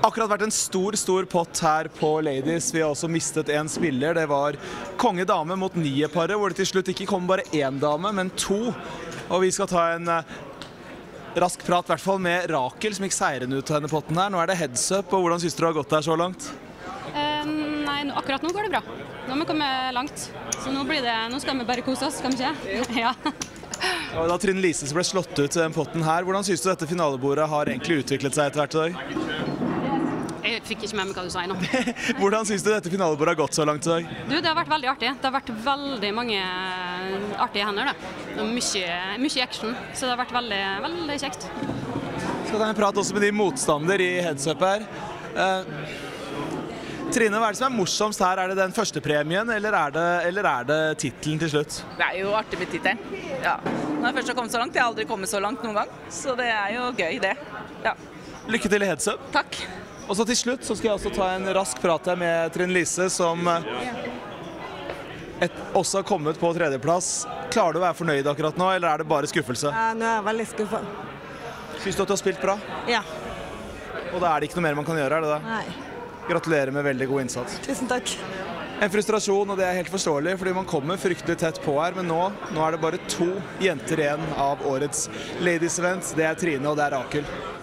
Akkurat vært en stor pott her på Ladies. Vi har også mistet en spiller. Det var konge-dame mot nieparet, hvor det til slutt ikke kom bare én dame, men to. Og vi skal ta en rask prat, i hvert fall med Rakel, som gikk seirende ut av denne potten her. Nå er det heads up, og hvordan synes du det har gått der så langt? Nei, akkurat nå går det bra. Nå har vi kommet langt. Så nå skal vi bare kose oss, skal vi ikke? Ja. Og da Trine Lise ble slått ut i den potten her, hvordan synes du dette finalebordet har egentlig utviklet seg etter hvert i dag? Jeg fikk ikke med meg hva du sa nå. Hvordan synes du dette finalebordet har gått så langt i dag? Det har vært veldig artig. Det har vært veldig mange artige hender, da. Og mye action, så det har vært veldig, veldig kjekt. Skal ta en prat også med din motstander i heads up her. Trine, hva er det som er morsomst her? Er det den første premien, eller er det titelen til slutt? Det er jo artig med titelen. Ja. Når jeg først har kommet så langt, jeg har aldri kommet så langt noen gang. Så det er jo gøy, det. Ja. Lykke til i heads up. Takk. Og så til slutt så skal jeg også ta en rask prat her med Trine Lise, som også har kommet på tredjeplass. Klarer du å være fornøyd akkurat nå, eller er det bare skuffelse? Nå er jeg veldig skuffet. Synes du at du har spilt bra? Ja. Og da er det ikke noe mer man kan gjøre, er det da? Nei. Gratulerer med veldig god innsats. Tusen takk. En frustrasjon, og det er helt forståelig, fordi man kommer fryktelig tett på her, men nå er det bare 2 jenter igjen av årets Ladies Event. Det er Trine, og det er Rakel.